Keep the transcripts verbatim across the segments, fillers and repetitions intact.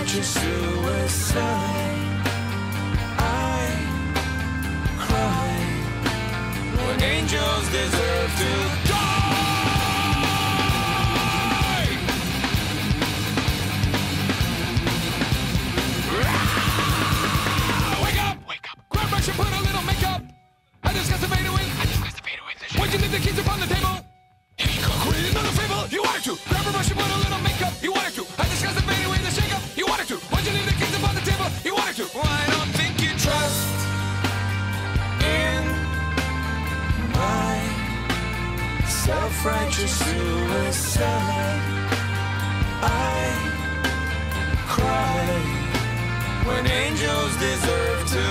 self-righteous suicide. I cry when angels deserve to die. Ah! Wake up! Wake up! Grab brush and put a little makeup. I discussed the fade away. I discussed the fade away. Why'd you leave the keys upon the table? Here you go. Create another fable. You wanted to. Grab a brush and put a little makeup. You wanted to. I discussed the fade away, the shake up. You wanted to. Why'd you leave the keys upon the table? You wanted to. Well, I don't think you trust in my self-righteous suicide. I cry when angels deserve to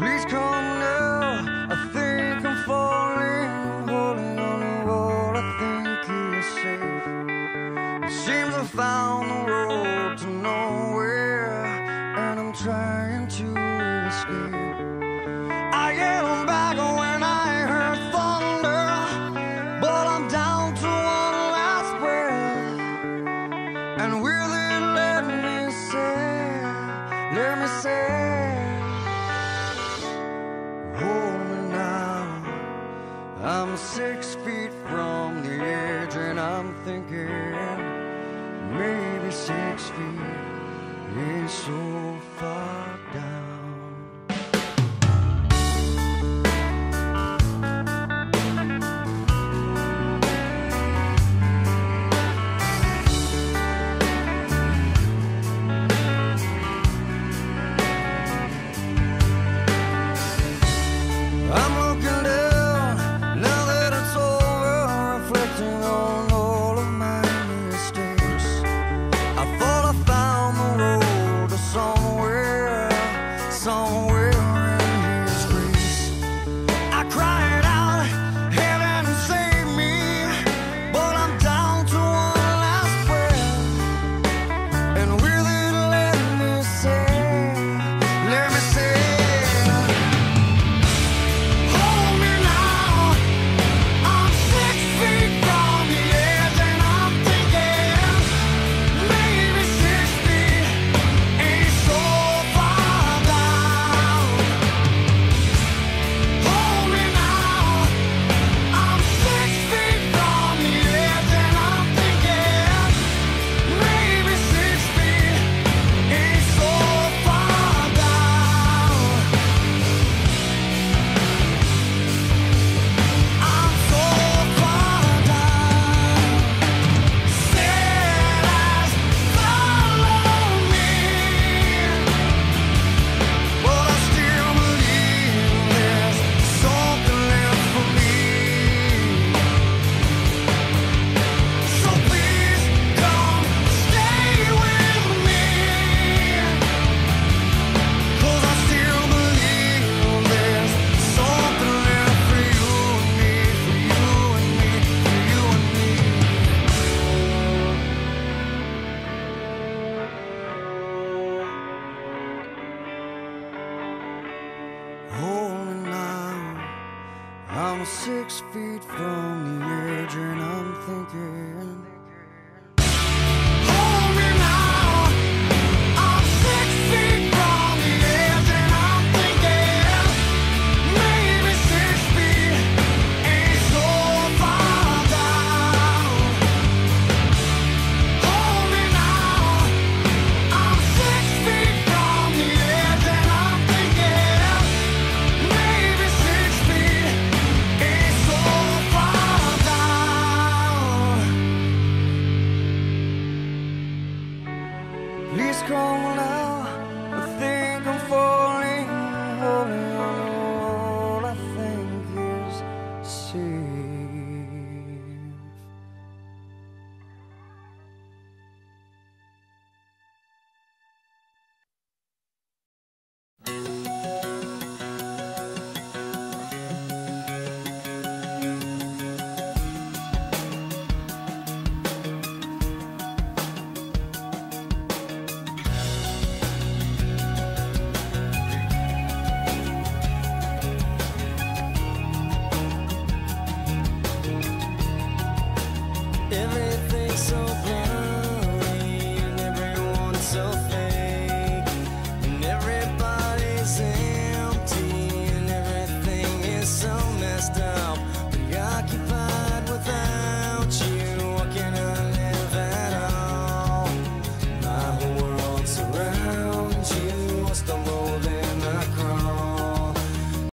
Please come now, I think I'm falling. I'm holding on to what I think is safe. It seems I found the road to nowhere, and I'm trying to escape. I am back when I heard thunder, but I'm down to one last breath. And will it let me say, let me say, hold me now. I'm six feet from the edge and I'm thinking maybe six feet is so far down. I'm looking down, now that it's over, reflecting on all of my mistakes. I thought I found the road to somewhere, somewhere in His grace. I cried out, heaven save me, but I'm down to one last breath. And will it let me say, let me say, hold me now. I'm six feet from the edge and I'm thinking maybe six feet ain't so far down. Hold me now. I'm six feet from the edge and I'm thinking maybe six feet ain't so far down. I'm so far down. Said eyes follow me, but I still believe there's something left for me. So please come stay with me, 'cause I still believe there's something left for you and me, for you and me, for you and me. Hold me now. I'm six feet from the edge and I'm thinking